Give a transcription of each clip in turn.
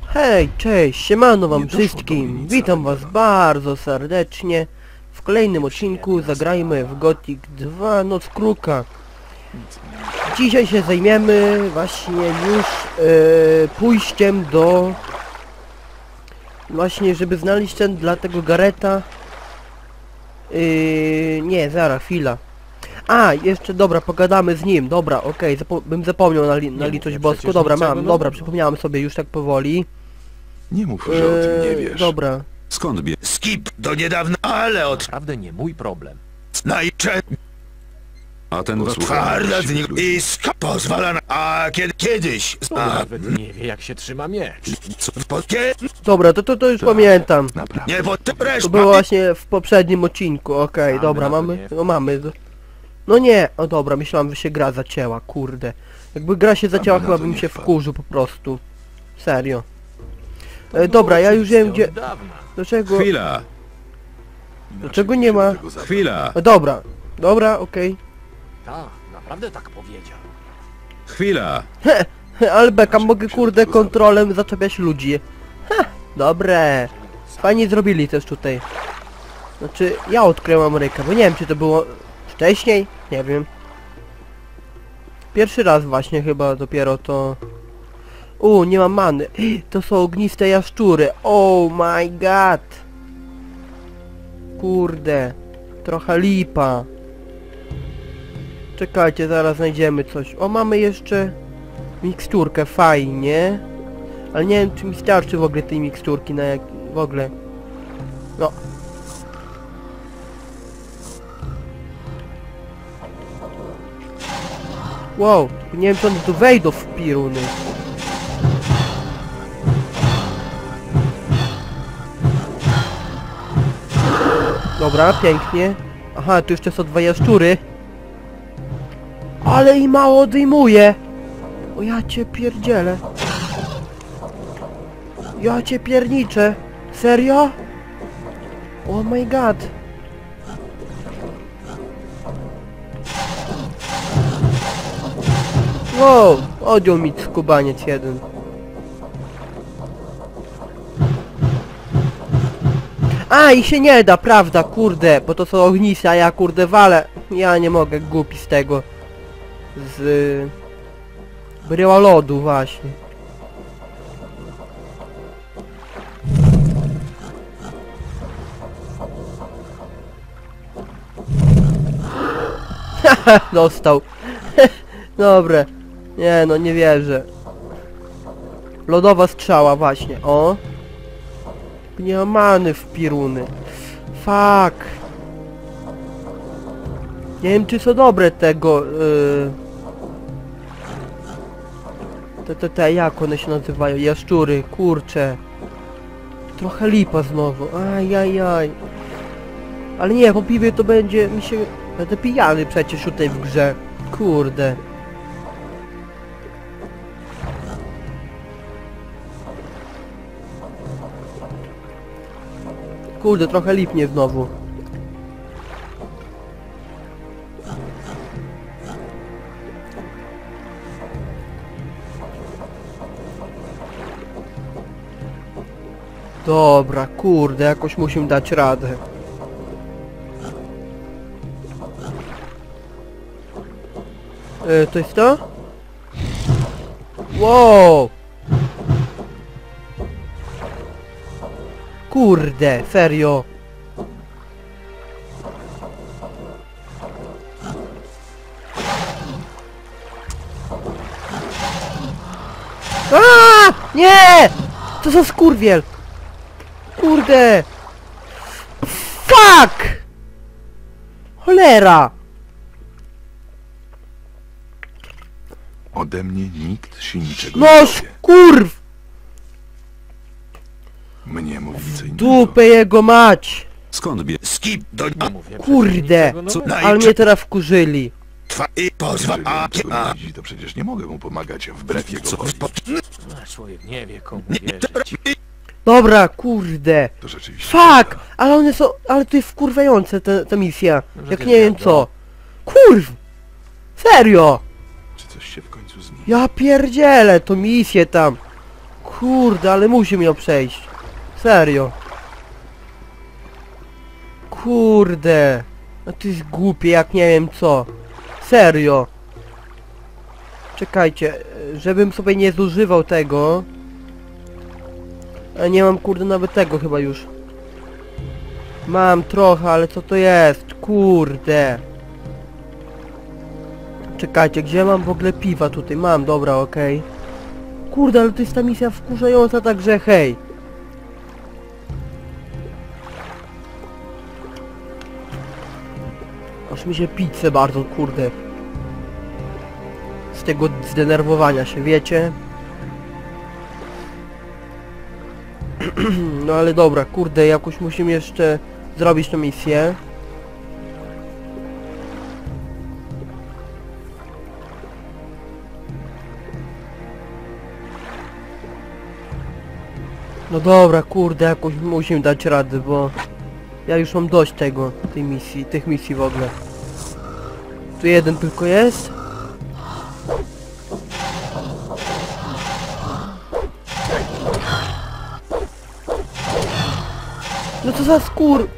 Hej, cześć, siemano wam Nie doszło do wszystkim. mnie nic Witam was ważnego. bardzo serdecznie. W kolejnym odcinku zagrajmy w Gothic 2 Noc Kruka. Dzisiaj się zajmiemy właśnie już pójściem do... Właśnie, żeby znaleźć ten dla tego Gareta. Nie, zaraz, chwila. A, jeszcze, dobra, pogadamy z nim, dobra, okej, bym zapomniał na litość boską, dobra, dobra, przypomniałem sobie już tak powoli. Nie mów, że o tym nie wiesz. Dobra. Skąd wie? Skip do niedawna, ale od Naprawdę nie mój problem. najcze A ten wasz twarda z nich i pozwala na... A kiedyś... To nawet nie wie, jak się trzyma miecz. Dobra, to już pamiętam. Naprawdę. Nie, bo ty To wreszcie... było właśnie w poprzednim odcinku, okej, Mamy dobra, na to mamy, nie. no mamy. No nie, o dobra, myślałem, że się gra zacięła, kurde. Jakby gra się zacięła, na chyba to bym nie się wpadł. wkurzył po prostu. Serio. Dobra, ja już wiem gdzie... Od dawna. Dlaczego... Chwila! Dlaczego nie ma... Chwila! Dobra, okej. Tak, naprawdę tak powiedział. Chwila! Ale beka, mogę kurde kontrolem zaczepiać ludzi. Dobre. Fajnie zrobili też tutaj. Znaczy, ja odkryłem Amerykę, bo nie wiem czy to było wcześniej, nie wiem. Pierwszy raz właśnie chyba dopiero to... nie mam many. To są ogniste jaszczury. Oh my god. Kurde. Trochę lipa. Czekajcie, zaraz znajdziemy coś. O, mamy jeszcze miksturkę, fajnie. Ale nie wiem, czy mi starczy w ogóle tej miksturki na jak... w ogóle. No. Wow, nie wiem, czy one tu wejdą w piruny. Dobra, pięknie. Aha, tu jeszcze są dwa jaszczury. Ale i mało odejmuje. O ja cię pierdzielę. Ja cię pierniczę. Serio? Oh my god. Wow, odjął mi skubaniec jeden. A, i się nie da, prawda, kurde, bo to są ogniste, a ja kurde walę. Ja nie mogę, głupi z tego. Z... bryła lodu właśnie. Haha, dostał. Dobre. Nie no, nie wierzę. Lodowa strzała właśnie, o. Nie ma many w piruny. Fuck. Nie wiem czy są dobre tego... jak one się nazywają? Jaszczury, kurcze. Trochę lipa znowu. Ajajaj. Ale nie, po piwie to będzie mi się... Będę pijany przecież tutaj w grze. Kurde. Kurde, trochę lipnie znowu. Dobra, kurde, jakoś musimy dać radę. To jest to? Wow! Kurde, serio. A! Nie! To za skurwiel! Kurde! Fuck! Cholera! Ode mnie nikt się niczego No nie dowie. kurw! Mnie mówi co innego. Dupę jego mać! Skąd wie? Skip do... Nie mówię Kurde! przecież niczego nowego. Ale mnie teraz wkurzyli. I pozwala... Jeżeli on widzi, to przecież nie mogę mu pomagać wbrew jego woli. Człowiek nie wie, komu wierzyć. Dobra, kurde. To rzeczywiście Fuck! prawda. Ale one są... Ale to jest wkurwiające ta misja. Może Jak też nie wiem wiadomo. co. Kurw! Serio! Czy coś się w końcu zmieni? Ja pierdzielę to misję tam. Kurde, ale musi mnie przejść. Serio. Kurde. No to jest głupie jak nie wiem co. Serio. Czekajcie, żebym sobie nie zużywał tego. A nie mam kurde nawet tego chyba już. Mam trochę, ale co to jest? Kurde. Czekajcie, gdzie mam w ogóle piwa tutaj? Mam, dobra, okej. Kurde, ale to jest ta misja wkurzająca, także hej. Aż mi się pizzę bardzo, kurde. Z tego zdenerwowania się, wiecie? No ale dobra, kurde, jakoś musimy jeszcze zrobić tę misję. No dobra, kurde, jakoś musimy dać radę, bo ja już mam dość tego, tej misji, tych misji w ogóle. Tu jeden tylko jest. No co za skór...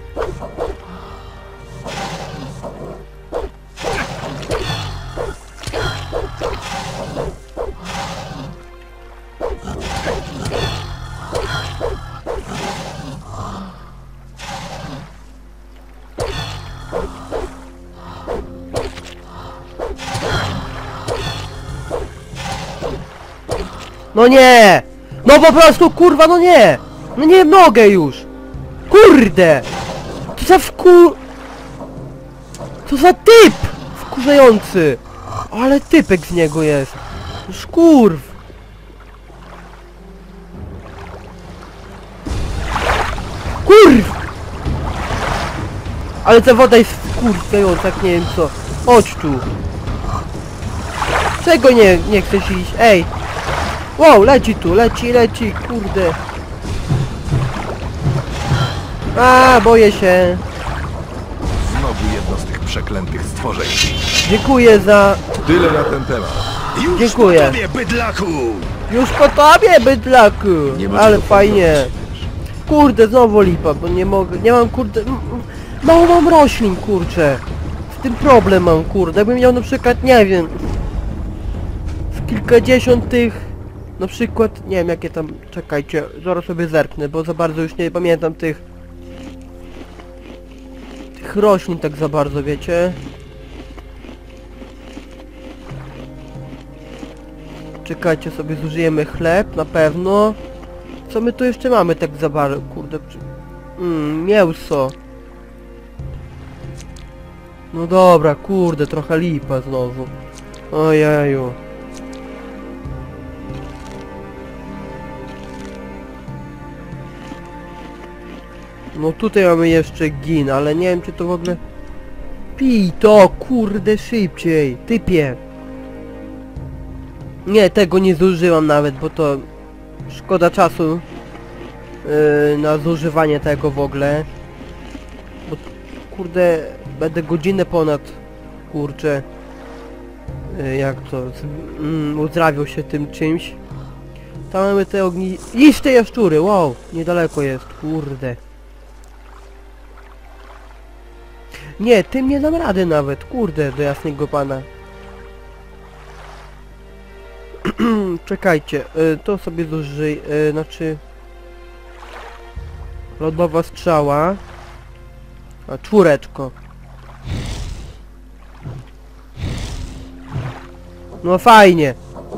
No nie! No po prostu kurwa, no nie! No nie mogę już! Kurde! Co za Co za typ! Wkurzający! Ale typek z niego jest! Szkurw! Kurw! Ale ta woda jest wkurwiająca, jak nie wiem co. Chodź tu! Czego nie chcesz iść? Ej! Wow, leci tu, leci, kurde. A, boję się. Znowu jedno z tych przeklętych stworzeń. Dziękuję za... Tyle na ten temat. Już Dziękuję. po tobie, bydlaku! Już po tobie, bydlaku! Nie ma Ale czego fajnie. pozdrowić. Kurde, znowu lipa, bo nie mogę... Nie mam, kurde... Mało mam roślin, kurczę. Z tym problem mam, kurde. Jakbym miał na przykład, nie wiem... Z kilkadziesiąt tych... Na przykład, nie wiem jakie tam... Czekajcie, zaraz sobie zerknę, bo za bardzo już nie pamiętam tych roślin tak za bardzo, wiecie? Czekajcie, sobie zużyjemy chleb, na pewno. Co my tu jeszcze mamy tak za bardzo, kurde? Mięso. No dobra, kurde, trochę lipa znowu. Ojeju. No tutaj mamy jeszcze gin, ale nie wiem czy to w ogóle... Pij to, kurde, szybciej, typie. Nie, tego nie zużyłam nawet, bo to... Szkoda czasu na zużywanie tego w ogóle. Bo kurde, będę godzinę ponad, kurczę... jak to... uzdrawiał się tym czymś. Tam mamy te ogniste jaszczury, wow, niedaleko jest, kurde. Nie, tym nie dam rady nawet, kurde, do jasnego pana. Czekajcie, to sobie zużyj, znaczy... Lodowa strzała. A, czwóreczko. No fajnie.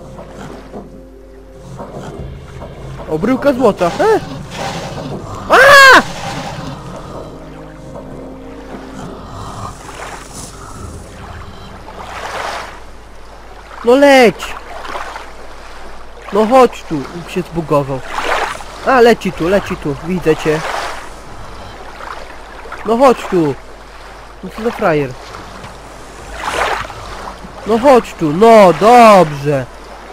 O, bryłka złota. No leć! No chodź tu, się zbugował. A, leci tu, widzę cię. No chodź tu. No co za frajer. No chodź tu, no dobrze.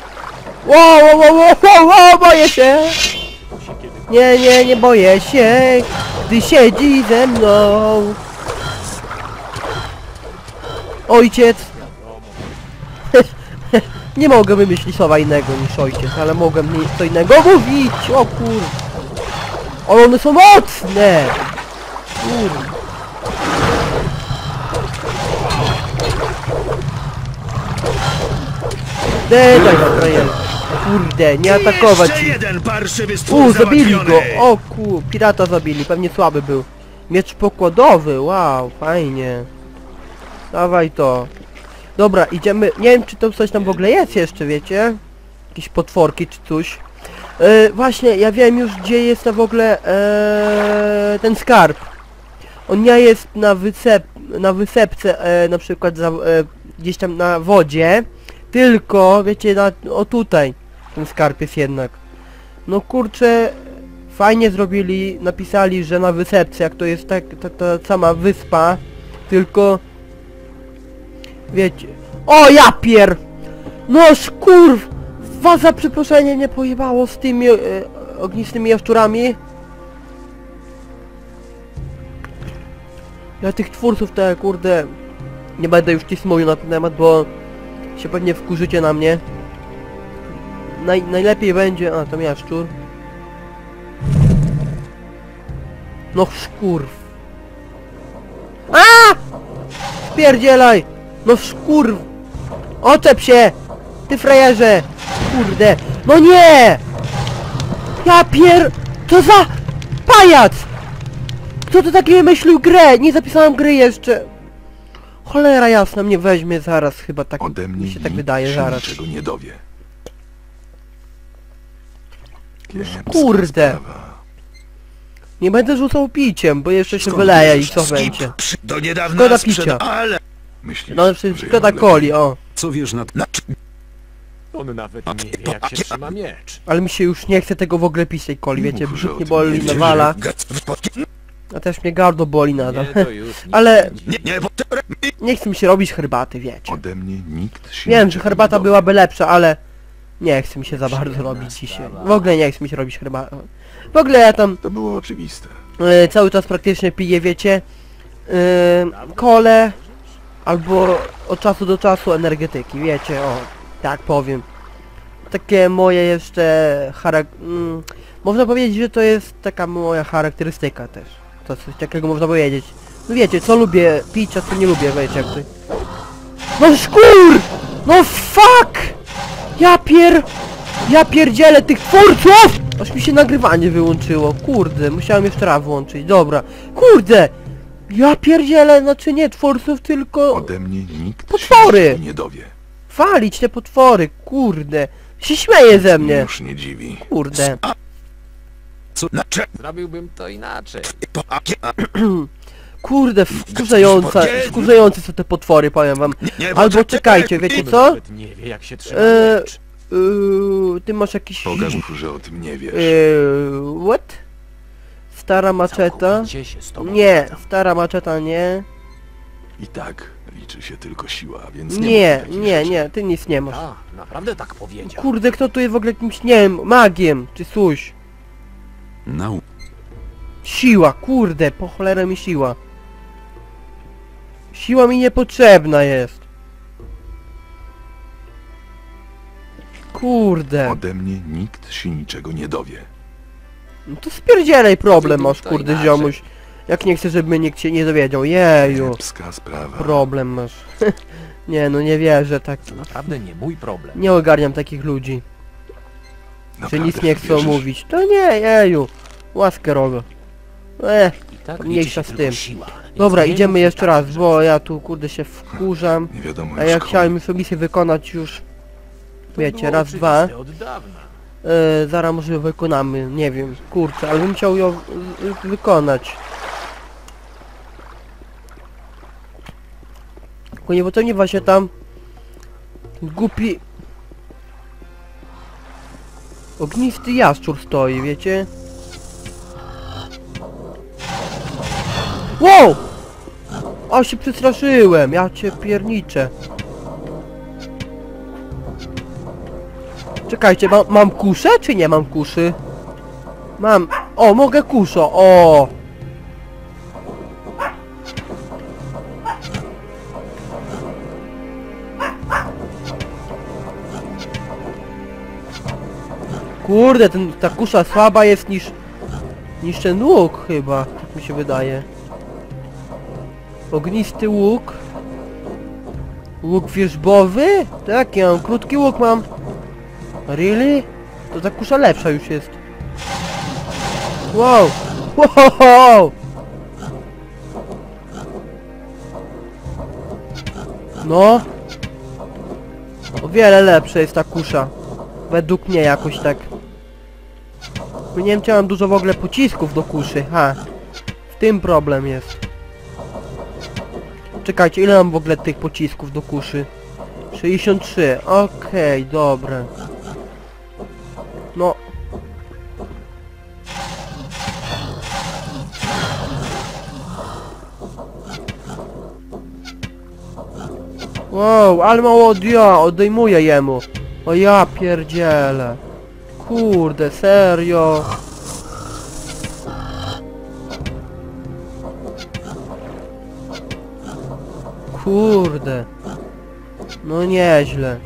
Wow, boję się. Nie boję się, gdy siedzi ze mną ojciec. Nie mogę wymyślić słowa innego niż ojciec, ale mogę co innego mówić! O kur... Ale one są mocne! Kur... Daj, frajer. Kurde, nie atakować Jeszcze ich. jeden parszywy stwór Zabili go! załatwiony. O pirata zabili, pewnie słaby był. Miecz pokładowy, wow, fajnie. Dawaj to. Dobra, idziemy, nie wiem czy to coś tam w ogóle jest jeszcze, wiecie? Jakieś potworki czy coś. Właśnie, ja wiem już gdzie jest w ogóle ten skarb. On nie jest na wysepce, na przykład gdzieś tam na wodzie. Tylko, wiecie, o tutaj ten skarb jest jednak. No kurczę, fajnie zrobili, napisali, że na wysepce, jak to jest ta sama wyspa, tylko... Wiecie... O ja pier! No szkurw! Was za przeproszenie nie pojebało z tymi ognistymi jaszczurami? Ja tych twórców te kurde... Nie będę już ci mówił na ten temat, bo... się pewnie wkurzycie na mnie. Najlepiej będzie... A, tam jaszczur. No szkurw. A! Spierdzielaj! No szkurw! Oczep się! Ty frajerze! Kurde! No nie! Ja co za pajac! Kto to taki wymyślił grę? Nie zapisałem gry jeszcze. Cholera jasna, mnie weźmie zaraz chyba tak. Ode mnie Mi się tak nikt wydaje się zaraz. niczego nie dowie. Kiepska Kurde. sprawa. Nie będę rzucał piciem, bo jeszcze się wyleje i co będzie. Do niedawna Szkoda picia. ale... Myślisz, No że szkoda ja mam coli, o. Co wiesz na... On nawet nie wie, jak się trzyma miecz. Ale mi się już nie chce tego w ogóle pić tej coli, Nie wiecie, mów, że brzuch o nie tym boli, nie wiesz. nawala. A też mnie gardło boli nadal. Nie, to już nic Ale- nie Nie, Nie chce mi się robić herbaty, wiecie. Ode mnie nikt się Wiem, że niczego herbata nie dowie. byłaby lepsza, ale... Nie chce mi się za bardzo robić dzisiaj. W ogóle nie chce mi się robić herbaty. W ogóle ja tam To było oczywiste. cały czas praktycznie piję, wiecie, kole albo od czasu do czasu energetyki, wiecie, o, tak powiem. Takie moje jeszcze można powiedzieć, że to jest taka moja charakterystyka też. To coś takiego można powiedzieć. No wiecie, co lubię pić, a co nie lubię, wiecie jak to... No szkur! No fuck! Ja pierdzielę tych twórców! Aż mi się nagrywanie wyłączyło, kurde, musiałem jeszcze raz włączyć, dobra. Kurde! Ja pierdzielę, znaczy nie twórców, tylko... Ode mnie nikt Potwory! się niczego nie dowie. Walić te potwory, kurde. Się śmieje ze mnie, Już nie dziwi. kurde. Co na cze... Zrobiłbym to inaczej. Kurde, wkurzające są te potwory, powiem wam. Albo czekajcie, wiecie On co? nawet nie wie, jak się trzyma Eee, miecz. Ty masz jakiś... Pokaż mu, że o tym nie wiesz. What? Stara maczeta? Całkowicie się z tobą Nie, zgadzam. stara maczeta nie. I tak liczy się tylko siła, więc Nie, mów takich nie, rzeczy. nie, ty nic nie masz. Tak, naprawdę tak powiedział. Kurde, kto tu jest w ogóle jakimś, nie wiem, magiem, czy coś. Siła, kurde, po cholerę mi siła. Siła mi niepotrzebna jest. Kurde. Ode mnie nikt się niczego nie dowie. No to spierdzielaj problem masz, To kurde inaczej. ziomuś. Jak nie chcesz, żeby nikt się nie dowiedział. Jeju. Kiepska sprawa. Problem masz. Nie no, nie wierzę tak. To naprawdę nie mój problem. Nie ogarniam takich ludzi. Że Naprawdę nic nie w to chcą wierzysz? mówić. To nie, jeju. Łaskę robię. I tak mniejsza liczy się z tylko tym. siła. Więc Dobra, nie idziemy mów jeszcze tak, raz, że- bo ja tu kurde się wkurzam. Nie wiadomo A już ja komu. chciałem już misję wykonać już. To Wiecie, było raz, dwa. oczywiste od dawna. Zaraz może ją wykonamy, nie wiem, kurczę, ale bym chciał ją wykonać. Tylko nie, bo to nie właśnie tam głupi ognisty jaszczur stoi, wiecie? Wow! O, się przestraszyłem, ja cię pierniczę. Czekajcie, mam kuszę, czy nie mam kuszy? Mam... O, mogę kuszo, o! Kurde, ta kusza słaba jest niż ten łuk chyba, tak mi się wydaje. Ognisty łuk. Łuk wierzbowy? Tak, ja mam krótki łuk mam. Really? To ta kusza lepsza już jest. Wow! Wow! No. O wiele lepsza jest ta kusza. Według mnie jakoś tak. Bo nie wiem, czy mam dużo w ogóle pocisków do kuszy. Ha. W tym problem jest. Czekajcie, ile mam w ogóle tych pocisków do kuszy? 63. Okej, dobra. No. Wow, ale mało odejmuję jemu. O ja pierdzielę. Kurde, serio. Kurde. No nieźle.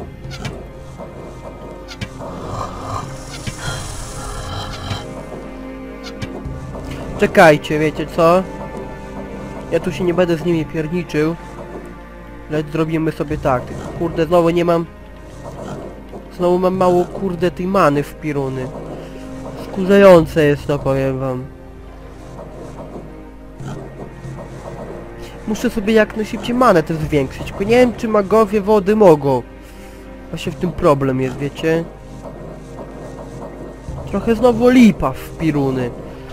Czekajcie, wiecie co? Ja tu się nie będę z nimi pierniczył. Lecz zrobimy sobie tak. Kurde, znowu nie mam... Znowu mam mało, kurde, tej many w piruny. Skurzające jest to, powiem wam. Muszę sobie jak najszybciej manę też zwiększyć. Tylko nie wiem, czy magowie wody mogą. Właśnie w tym problem jest, wiecie? Trochę znowu lipa w piruny.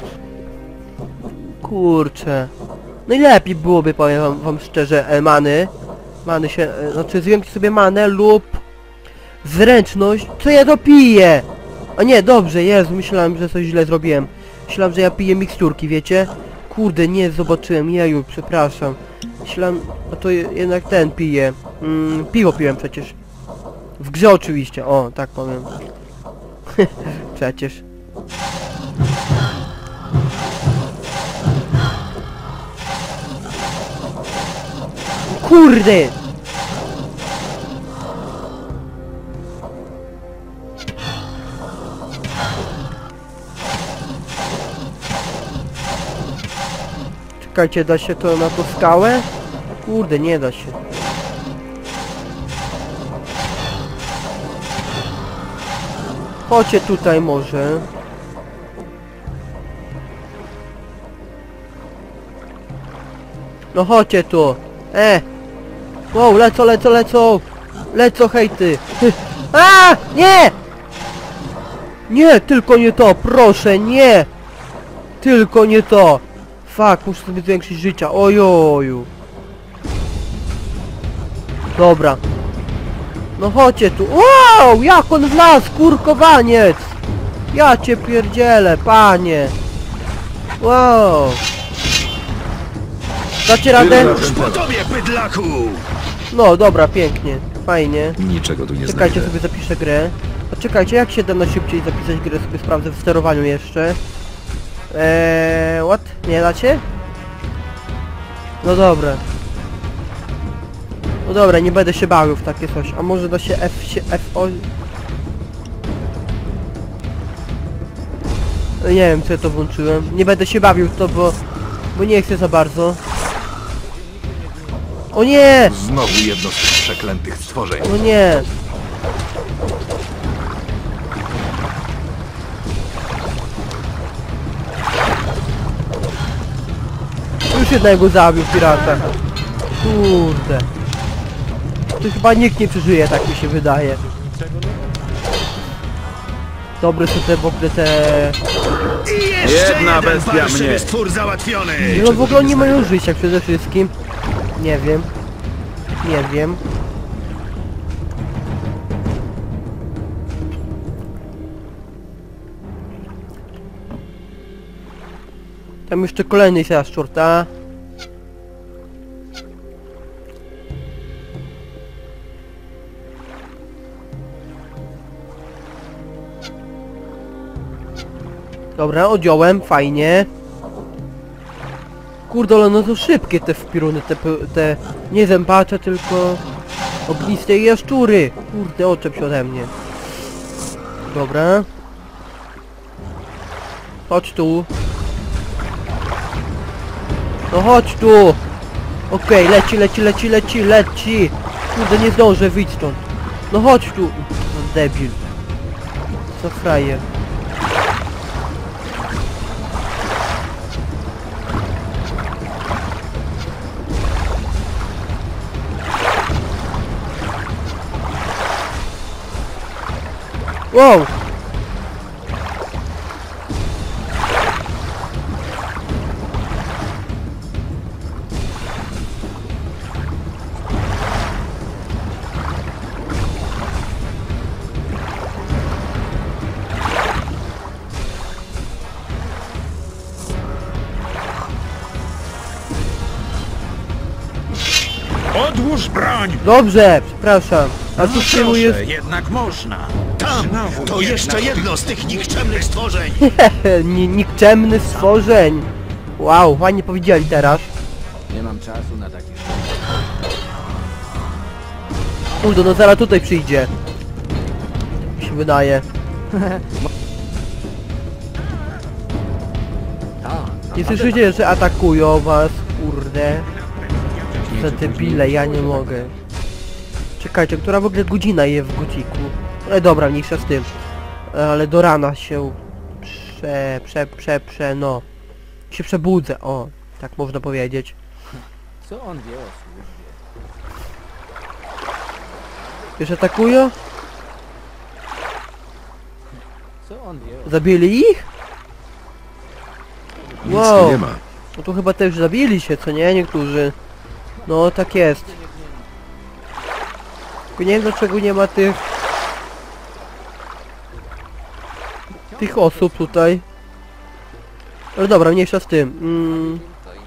Kurczę. Najlepiej byłoby, powiem wam szczerze, Many się... Znaczy zwiększyć sobie manę lub... Zręczność. Co ja to piję? A nie, dobrze, jest. Myślałem, że coś źle zrobiłem. Myślałem, że ja piję miksturki, wiecie? Kurde, nie zobaczyłem. Jeju, przepraszam. Myślałem... A to jednak ten pije. Piwo piłem przecież. W grze oczywiście. O, tak powiem. Przecież. Kurde! Czekajcie, da się to na tą skałę? Kurde, nie da się. Chodźcie tutaj może. No chodźcie tu. Wow, lecą. Lecą hejty. A! Nie! Nie, tylko nie to, proszę, nie! Tylko nie to. Fuck, muszę sobie zwiększyć życia. Ojoju. Dobra. No chodźcie tu. Wow! Jak on wlazł, kurkowaniec! Ja cię pierdzielę, panie. Wow. Dacie radę? Już po tobie, bydlaku! No dobra, pięknie. Fajnie. Niczego tu nie Czekajcie, znajdę. sobie zapiszę grę. A czekajcie, jak się da na szybciej zapisać grę, sobie sprawdzę w sterowaniu jeszcze. What? Nie dacie? No dobra. No dobra, nie będę się bawił w takie coś. A może da się F8... Nie wiem, co ja to włączyłem. Nie będę się bawił w to, bo nie chcę za bardzo. O nie! Znowu jedno z tych przeklętych stworzeń. No nie! Już jednego zabił pirata. Kurde. To chyba nikt nie przeżyje, tak mi się wydaje. Dobre są te w ogóle te... I jeszcze Jedna jeden bestia parszywy mnie. stwór załatwiony! No w ogóle nie mają życia przede wszystkim. Nie wiem. Nie wiem. Tam jeszcze kolejny jaszczur, ta. Dobra, odjąłem, fajnie. Kurde, ale no to szybkie te wpiruny, te nie zębacze, tylko ogniste jaszczury. Kurde, oczep się ode mnie. Dobra. Chodź tu. No chodź tu. Okej, leci. Kurde, nie zdążę wyjść stąd. No chodź tu. No debil. Co frajer. Wow! Odłóż broń! Dobrze, przepraszam. A tu z tyłu jest... jednak można. Tam! To jeszcze jedno z tych nikczemnych stworzeń! nikczemny stworzeń. Wow, fajnie powiedzieli teraz. Nie mam czasu na takie rzeczy. Kurde, no zaraz tutaj przyjdzie. Mi się wydaje. Nie słyszycie, że atakują was, kurde. Za debile, ja nie mogę. Czekajcie, która w ogóle godzina jest w Gothicu? Dobra, mniejsza z tym. Ale do rana się no. Się przebudzę, o. Tak można powiedzieć. Co on wie o służbie? Już atakują? Co on wie o... Zabili ich? Nic Wow. tu nie ma. No tu chyba też zabili się, co nie? Niektórzy. No tak jest. Tylko nie wiem dlaczego nie ma tych osób tutaj. Ale dobra, mniejsza z tym.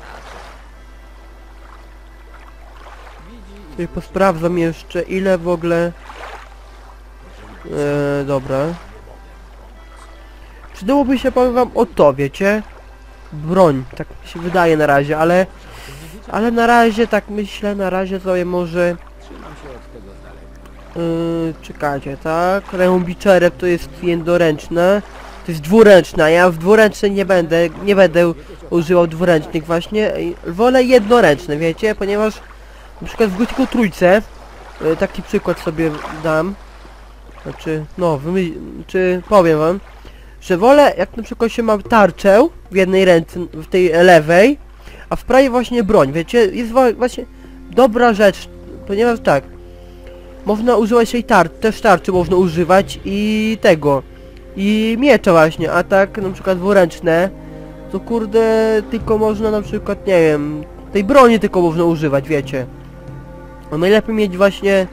Tutaj posprawdzam jeszcze ile w ogóle... dobra. Przydałoby się, powiem wam, o to, wiecie? Broń, tak mi się wydaje na razie, ale na razie, tak myślę, na razie sobie może... Trzymam się od tego z daleka. Czekajcie, tak? Rębiczerek to jest jednoręczne. To jest dwuręczna, ja w dwuręcznej nie będę używał dwuręcznych właśnie. Wolę jednoręczne, wiecie? Ponieważ na przykład w Gothicu trójce, taki przykład sobie dam. Znaczy, no, czy powiem wam, że wolę, jak na przykład się ma tarczę w jednej ręce, w tej lewej, a w prawej właśnie broń, wiecie? Jest właśnie dobra rzecz, ponieważ tak, można używać tej też tarczy można używać i tego, i miecza właśnie, a tak na przykład dwuręczne, to kurde, tylko można na przykład, nie wiem, tej broni tylko można używać, wiecie? No najlepiej mieć właśnie,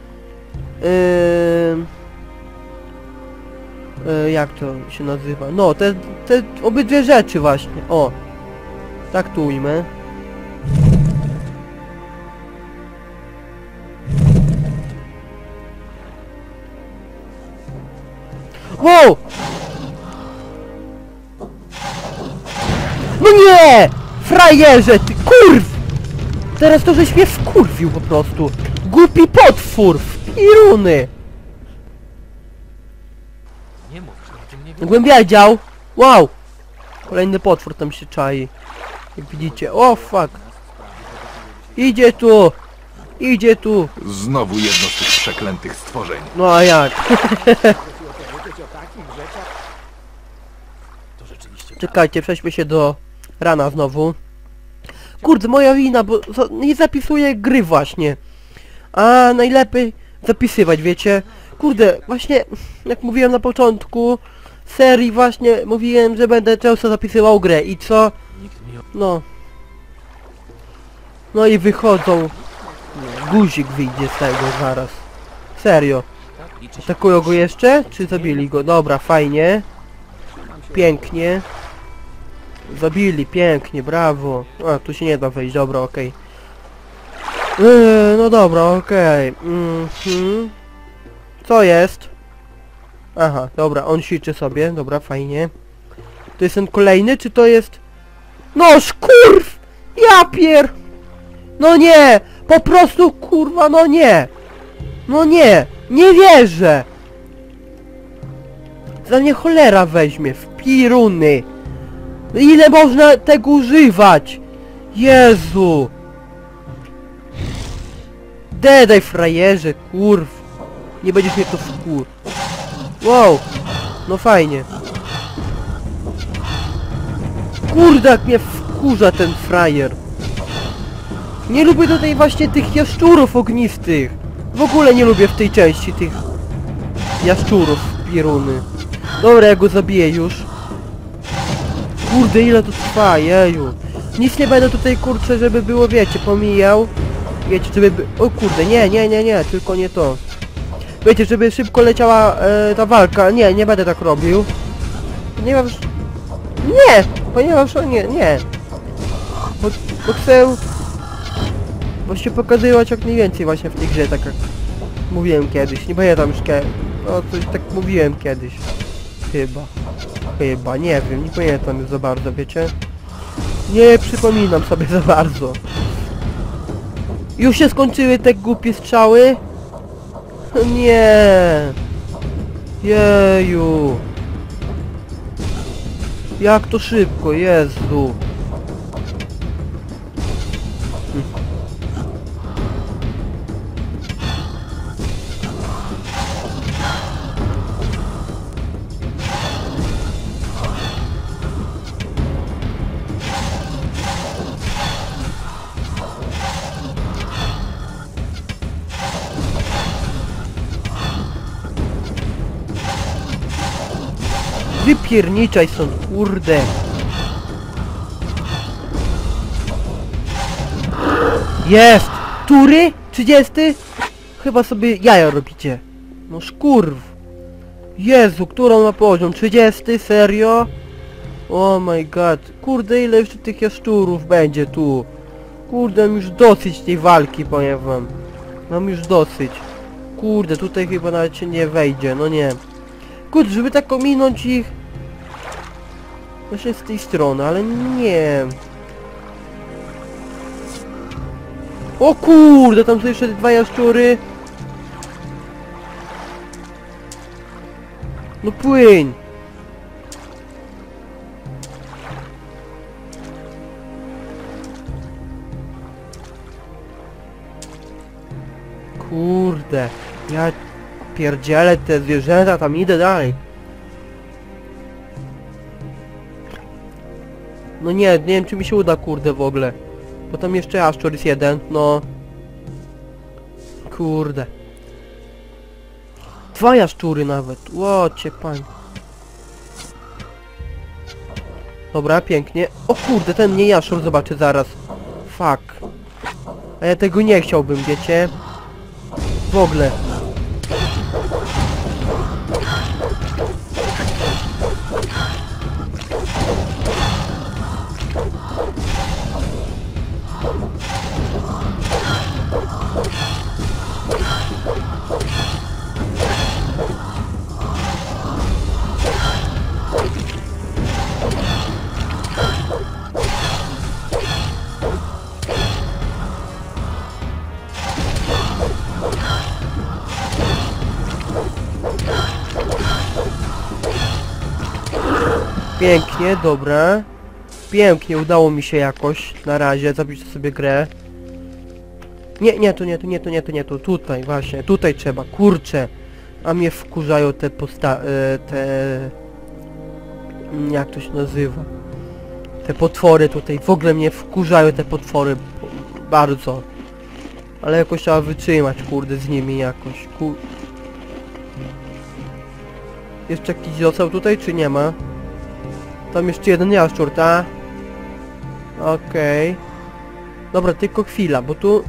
jak to się nazywa? No, te obydwie rzeczy właśnie, o. Tak tu ujmę. Wow! No nie! Frajerze, ty kurw! Teraz to żeś mnie wkurwił po prostu. Głupi potwór! Piruny! Nie mów, że o tym nie wiem. Głębia dział! Wow! Kolejny potwór tam się czai. Jak widzicie. O fuck! Idzie tu! Idzie tu! Znowu jedno z tych przeklętych stworzeń. No a jak? To rzeczywiście Czekajcie, przejdźmy się do rana znowu. Kurde, moja wina, bo nie zapisuję gry właśnie. A najlepiej zapisywać, wiecie? Kurde, właśnie jak mówiłem na początku serii właśnie mówiłem, że będę często zapisywał grę i co? nikt mi o... No. No i wychodzą. No, guzik wyjdzie z tego zaraz. Serio. Atakują go jeszcze? Czy zabili go? Dobra, fajnie. Pięknie. Zabili, pięknie, brawo. A, tu się nie da wejść, dobra, okej. No dobra, okej. Co jest? Aha, dobra, on siczy sobie, dobra, fajnie. To jest ten kolejny, czy to jest... No szkurw! Ja pier... No nie! Po prostu kurwa, no nie! No nie! Nie wierzę! Za mnie cholera weźmie, w piruny! No ile można tego używać? Jezu! Dedaj frajerze, kurw! Nie będziesz mnie to wkur... Wow! No fajnie. Kurde, jak mnie wkurza ten frajer. Nie lubię tutaj właśnie tych jaszczurów ognistych. W ogóle nie lubię w tej części tych jaszczurów pieruny. Dobra, ja go zabiję już. Kurde, ile to trwa, jeju. Nic nie będę tutaj, kurczę, żeby było, wiecie, pomijał. Wiecie, żeby... O kurde, nie, tylko nie to. Wiecie, żeby szybko leciała ta walka. Nie będę tak robił. Ponieważ... Nie! Ponieważ... Nie. Bo chcę... Właśnie pokazywać jak mniej więcej właśnie w tej grze, tak jak mówiłem kiedyś. Nie pamiętam już no coś tak mówiłem kiedyś. Chyba, nie wiem, nie pamiętam już za bardzo, wiecie? Nie przypominam sobie za bardzo. Już się skończyły te głupie strzały? Nie. Jeju. Jak to szybko, Jezu. Wypierniczaj stąd, kurde. Jest! Tury? 30? Chyba sobie jaja robicie. No szkurw. Jezu, którą ma poziom? 30? Serio? Oh my god. Kurde, ile jeszcze tych jaszczurów będzie tu? Kurde, mam już dosyć tej walki, powiem wam. Mam już dosyć. Kurde, tutaj chyba nawet się nie wejdzie, no nie. Kurde, żeby tak ominąć ich... Właśnie z tej strony, ale nie. O kurde, tam są jeszcze dwa jaszczury. No płyń. Kurde, ja pierdzielę te zwierzęta, tam idę dalej. No nie wiem czy mi się uda, kurde, w ogóle. Bo tam jeszcze jaszczur jest jeden, no. Kurde. Dwa jaszczury nawet, łocie pań. Dobra, pięknie. O kurde, ten mnie jaszczur zobaczy zaraz. Fuck. A ja tego nie chciałbym, wiecie? W ogóle. Pięknie, dobra. Pięknie, udało mi się jakoś. Na razie, zapiszę sobie grę. Nie, tu. Tutaj, właśnie, tutaj trzeba, kurczę. A mnie wkurzają te jak to się nazywa? Te potwory tutaj, w ogóle mnie wkurzają te potwory. Bardzo. Ale jakoś trzeba wytrzymać, kurde, z nimi jakoś. Jeszcze jakiś został tutaj, czy nie ma? Tam jeszcze jeden jaszczur, ta? Okej. Dobra, tylko chwila, bo tu...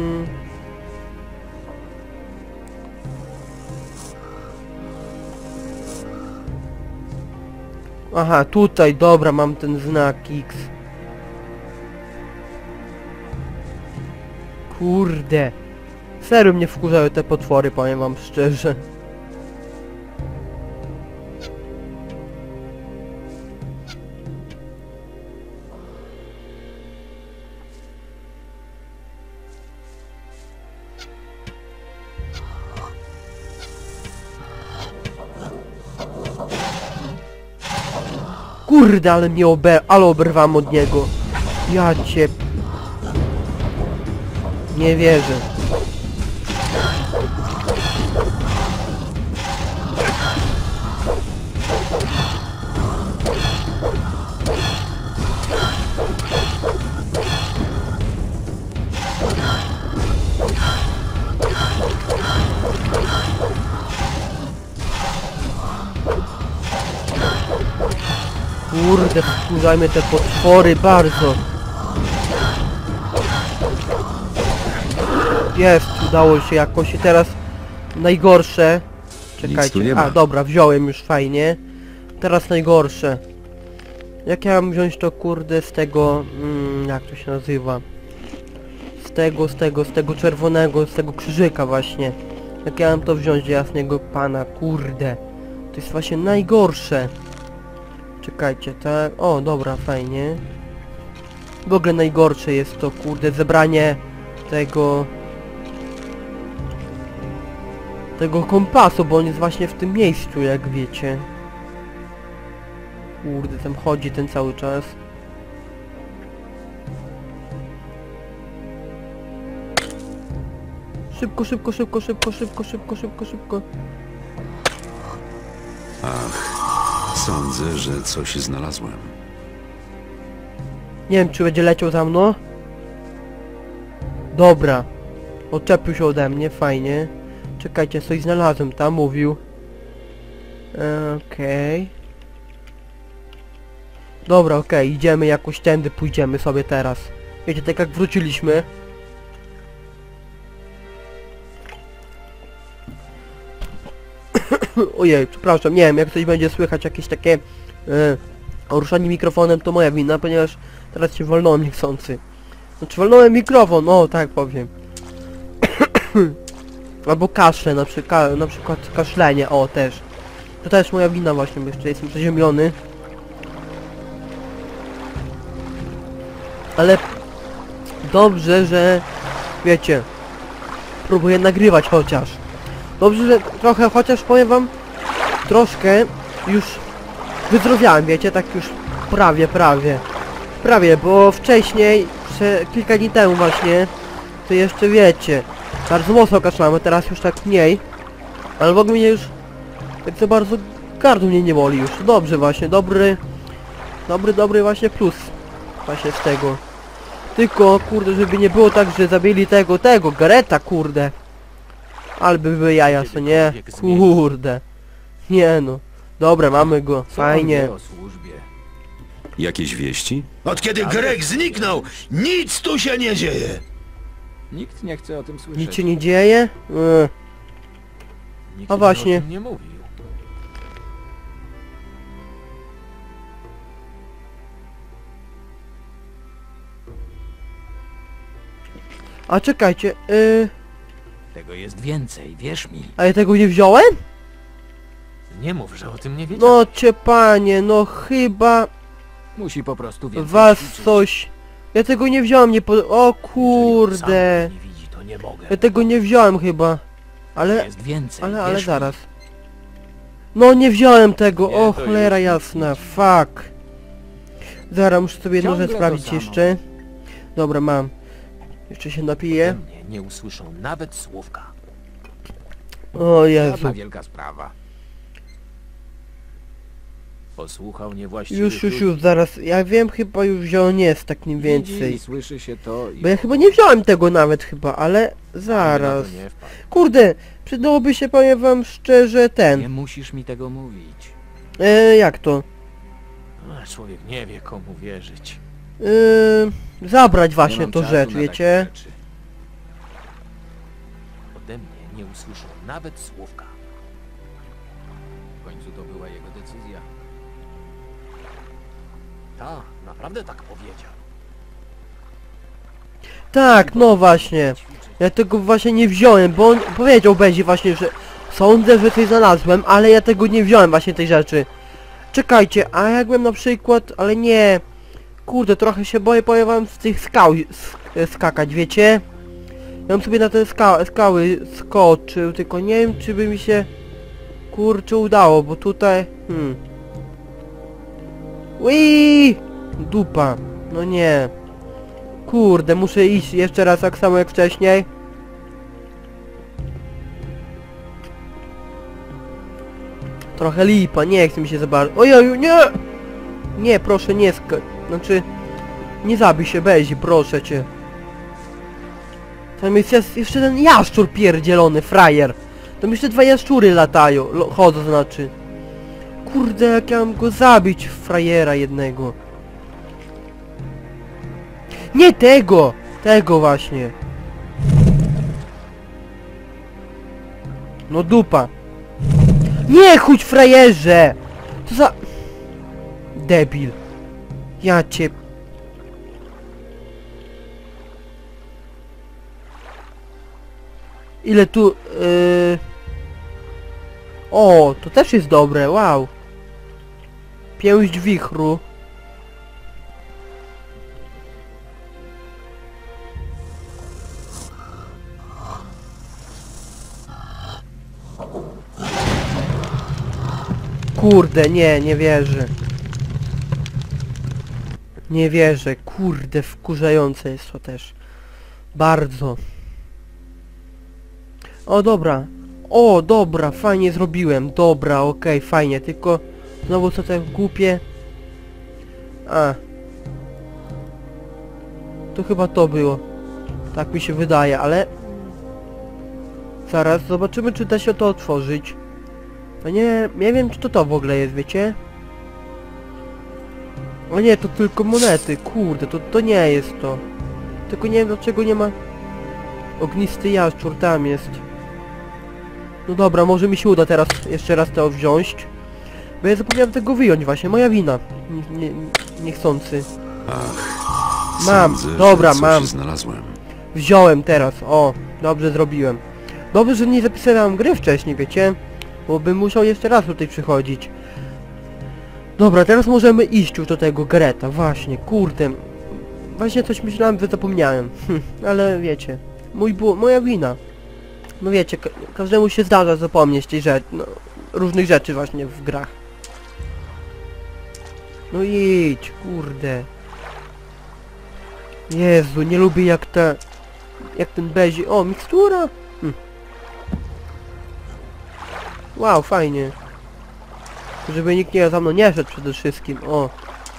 Aha, tutaj, dobra, mam ten znak X. Kurde. Serio mnie wkurzają te potwory, powiem wam szczerze. Kurde, ale mnie oberwam od niego. Ja cię... Nie wierzę. Kurde, wkurzajmy te potwory bardzo. Jest, udało się jakoś i teraz najgorsze. tu nie Czekajcie, ma. a dobra, wziąłem już fajnie. Teraz najgorsze. Jak ja mam wziąć to kurde z tego, jak to się nazywa? Z tego czerwonego, z tego krzyżyka właśnie. Jak ja mam to wziąć, jasnego pana, kurde. To jest właśnie najgorsze. Czekajcie, tak, o dobra, fajnie. W ogóle najgorsze jest to kurde zebranie tego kompasu, bo on jest właśnie w tym miejscu, jak wiecie. Kurde, tam chodzi ten cały czas. Szybko, szybko, szybko, szybko, szybko, szybko, szybko, szybko. Sądzę, że coś znalazłem. Nie wiem, czy będzie leciał za mną. Dobra. Odczepił się ode mnie, fajnie. Czekajcie, coś znalazłem tam, mówił. Okej. Dobra, okej, idziemy jakoś tędy, pójdziemy sobie teraz. Wiecie, tak jak wróciliśmy. Ojej, przepraszam, nie wiem, jak coś będzie słychać, jakieś takie ruszanie mikrofonem, to moja wina, ponieważ teraz się walnąłem niechcący. Znaczy walnąłem mikrofon, o tak powiem. Albo kaszle, na przykład kaszlenie, o też. To też moja wina właśnie, bo jeszcze jestem przeziębiony. Ale dobrze, że wiecie, próbuję nagrywać chociaż. Dobrze, że trochę, chociaż powiem wam, troszkę już wyzdrowiałem, wiecie, tak już prawie, bo wcześniej, kilka dni temu właśnie, to jeszcze wiecie, bardzo mocno kaszlamy, teraz już tak mniej, ale w ogóle mnie już tak za bardzo gardło mnie nie boli już, dobrze właśnie, dobry właśnie plus właśnie z tego. Tylko kurde, żeby nie było tak, że zabili tego Gareta, kurde. Ale by były jaja, co nie? Kurde. Nie no. Dobra, mamy go. Co on Fajnie. wie o służbie? Jakieś wieści? Od kiedy Greg zniknął, nic tu się nie dzieje. Nikt nie chce o tym słyszeć. Nic się nie dzieje? Nikt A mi właśnie. o tym nie mówił. A czekajcie, Tego jest więcej, wierz mi. a ja tego nie wziąłem? Nie mów, że o tym nie wiedział. No cię panie, no chyba Musi po prostu więcej was ćwiczyć. coś... Ja tego nie wziąłem, nie po... O kurde. Sam nie widzi, to nie mogę. Ja tego nie wziąłem chyba. Ale... Jest więcej, Ale wierz mi. zaraz. No nie wziąłem tego, Nie, o to cholera już jasna, fuck. Zaraz muszę sobie jedną Ciągle rzecz to sprawdzić samo. jeszcze. Dobra, mam. Jeszcze się Ode napiję. mnie nie usłyszą nawet słówka. O Jezu. Żadna wielka sprawa. Posłuchał niewłaściwych Już, zaraz. Ja wiem, chyba już wziął nie jest tak mniej Widzi i więcej. słyszy się to i... Bo ja chyba nie wziąłem tego nawet chyba, ale Na zaraz. to nie wpadł. Kurde, przydałoby się, powiem wam szczerze, Nie ten. musisz mi tego mówić. Jak to? A, człowiek nie wie, komu wierzyć. Zabrać Nie właśnie mam to czasu rzecz, na wiecie? takie rzeczy. Ode mnie nie usłyszą nawet słówka. W końcu to była jego decyzja. Ta, naprawdę tak powiedział. Tak, no właśnie. Ja tego właśnie nie wziąłem, bo on powiedział Bezi właśnie, że sądzę, że coś znalazłem, ale ja tego nie wziąłem właśnie tej rzeczy. Czekajcie, a jakbym na przykład, ale nie. Kurde, trochę się boję, powiem wam, z tych skał skakać, wiecie? Ja bym sobie na te skały skoczył, tylko nie wiem, czy by mi się kurczę udało, bo tutaj... Ui! Dupa. No nie. Kurde, muszę iść jeszcze raz tak samo jak wcześniej. Trochę lipa, nie chce mi się za bardzo. Ojeju, nie! Nie, proszę, nie znaczy... Nie zabij się, Bezi, proszę cię. Tam jest jeszcze ten jaszczur pierdzielony, frajer. Tam jeszcze 2 jaszczury latają, chodzą znaczy. Kurde, jak ja mam go zabić, frajera jednego. Nie tego! Tego właśnie. No dupa. Nie chuć, frajerze! Co za... Debil. Ja cię... Ile tu... O, to też jest dobre, wow. Pięść wichru. Kurde, nie wierzę. Nie wierzę, kurde, wkurzające jest to też. Bardzo. O, dobra. O, dobra, fajnie zrobiłem. Dobra, okej, fajnie, tylko... Znowu co tak głupie... A. To chyba to było. Tak mi się wydaje, ale... Zaraz, zobaczymy, czy da się to otworzyć. No nie wiem, czy to w ogóle jest, wiecie? O nie, to tylko monety, kurde, to nie jest to. Tylko nie wiem, dlaczego nie ma... Ognisty jaszczur, tam jest. No dobra, może mi się uda teraz jeszcze raz to wziąć. Bo ja zapomniałem tego wyjąć właśnie, moja wina. Niechcący. Mam, Sądzę, dobra, że mam. coś znalazłem. Wziąłem teraz, o, dobrze zrobiłem. Dobrze, że nie zapisałem gry wcześniej, wiecie? Bo bym musiał jeszcze raz tutaj przychodzić. Dobra, teraz możemy iść już do tego Greta, właśnie, kurde. Właśnie coś myślałem, że zapomniałem. Ale wiecie, moja wina. No wiecie, każdemu się zdarza zapomnieć tej rzeczy, no, różnych rzeczy właśnie w grach. No idź, kurde. Jezu, nie lubię jak ten Bezi... O, mikstura! Wow, fajnie. Żeby nikt nie za mną nie szedł przede wszystkim, o.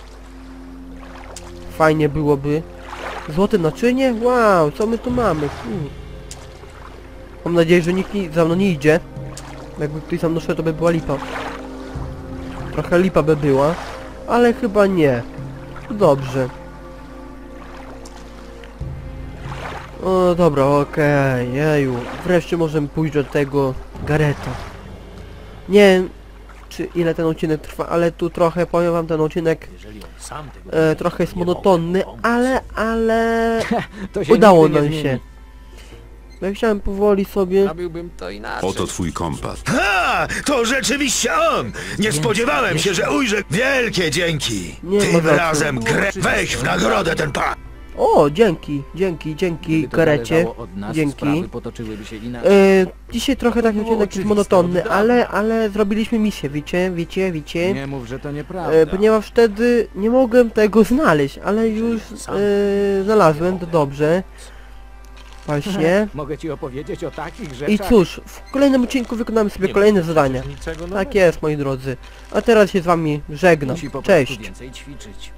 Fajnie byłoby. Złote naczynie? Wow, co my tu mamy? Mam nadzieję, że nikt za mną nie idzie. Jakby ktoś za mną szedł, to by była lipa. Trochę lipa by była, ale chyba nie. Dobrze. O, dobra, okej, jeju. Wreszcie możemy pójść do tego Gareta. Nie wiem, czy ile ten odcinek trwa, ale tu trochę, powiem wam, ten odcinek trochę jest monotonny, ale To się udało nigdy nie nam się. zmieni. Ja chciałem powoli sobie... Zrobiłbym to inaczej. Oto twój kompas. Ha! To rzeczywiście on! Nie spodziewałem się, że ujrzę. Wielkie dzięki! Nie ma Tym za co. razem grę weź w nagrodę ten pan! O, dzięki Gdyby to Garecie. zależało od nas, Dzięki. sprawy potoczyłyby się inaczej. Dzisiaj trochę taki odcinek jest monotonny, ale zrobiliśmy misję, wiecie? Nie mów, że to nieprawda. Ponieważ wtedy nie mogłem tego znaleźć, ale już znalazłem, to dobrze. Właśnie. Mogę ci opowiedzieć o takich rzeczach. I cóż, w kolejnym odcinku wykonamy sobie Nie kolejne wiem, zadania. niczego Tak nowego. jest, moi drodzy. A teraz się z wami żegnam. Musi po prostu Cześć. więcej ćwiczyć.